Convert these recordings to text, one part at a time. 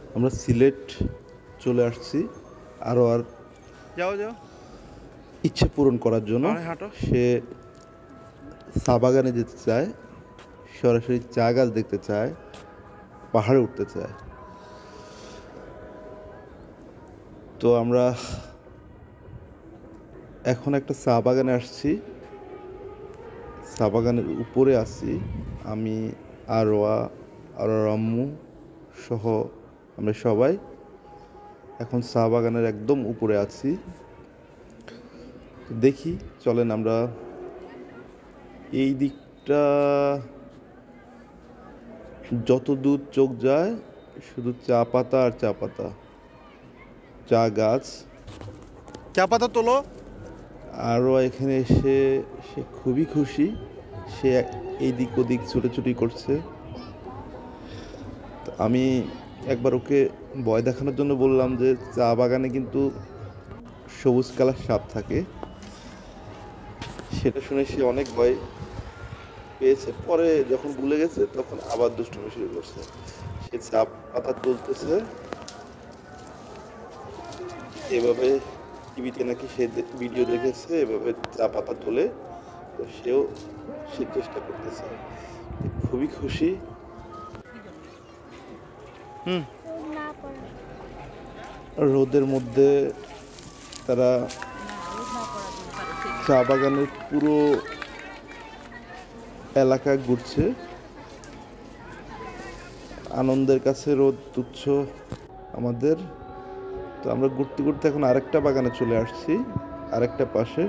আমরা সিলেট চলে আসছি আরও যাও যাও ইচ্ছে পূরণ করার জন্য। হাঁটো। সে চা বাগানে যেতে চায়, সরাসরি চা গাছ দেখতে চায়, পাহাড়ে উঠতে চায়। তো আমরা এখন একটা চা বাগানে আসছি, চা বাগানের উপরে আছি আমি, আরোয়া আম্মু সহ আমরা সবাই এখন চা বাগানের একদম উপরে আছি। দেখি চলেন আমরা এই দিকটা যত দূর চোখ যায় শুধু চা পাতা আর চা পাতা, চা গাছ। চা পাতা তোলো। আরও এখানে এসে সে খুবই খুশি, সে এইদিক ওদিক ছুটোছুটি করছে। আমি একবার ওকে ভয় দেখানোর জন্য বললাম যে চা বাগানে কিন্তু সবুজ কালার সাপ থাকে। সেটা শুনে সে অনেক ভয় পেয়েছে, পরে যখন ভুলে গেছে তখন আবার দুষ্টুমি শুরু করছে। সে চা পাতা তুলতেছে, এভাবে টিভিতে নাকি সে ভিডিও দেখেছে এভাবে চা পাতা তোলে, তো সে চেষ্টা করতেছে। খুবই খুশি। রোদের মধ্যে তারা চা বাগানের পুরো এলাকা ঘুরছে। আনন্দের কাছে রোদ তুচ্ছ আমাদের। তো আমরা ঘুরতে ঘুরতে এখন আরেকটা বাগানে চলে আসছি, আরেকটা পাশে।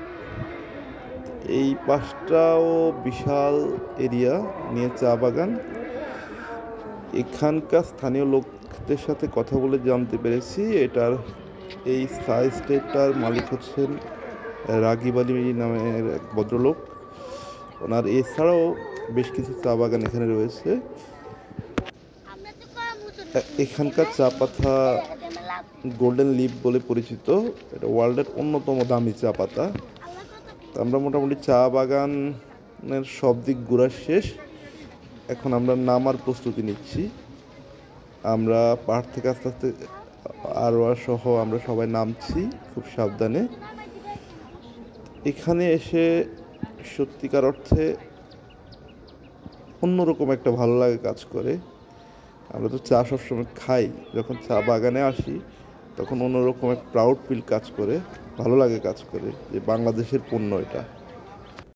এই পাশটাও বিশাল এরিয়া নিয়ে চা বাগান। এখানকার স্থানীয় লোকদের সাথে কথা বলে জানতে পেরেছি এই চা স্টেটটার মালিক হচ্ছেন রাগিব আলী নামের এক ভদ্রলোক। ওনার এছাড়াও বেশ কিছু চা বাগান এখানে রয়েছে। এখানকার চা পাতা গোল্ডেন লিফ বলে পরিচিত, এটা ওয়ার্ল্ডের অন্যতম দামি চা পাতা। আমরা মোটামুটি চা বাগানের সব দিক ঘোরা শেষ, এখন আমরা নামার প্রস্তুতি নিচ্ছি। আমরা পাহাড় থেকে আস্তে আস্তে আরোয়া সহ আমরা সবাই নামছি খুব সাবধানে। এখানে এসে সত্যিকার অর্থে অন্যরকম একটা ভালো লাগে কাজ করে। আমরা তো চা সবসময় খাই, যখন চা বাগানে আসি তখন অন্যরকম এক প্রাউড ফিল কাজ করে, ভালো লাগে কাজ করে যে বাংলাদেশের পণ্য এটা।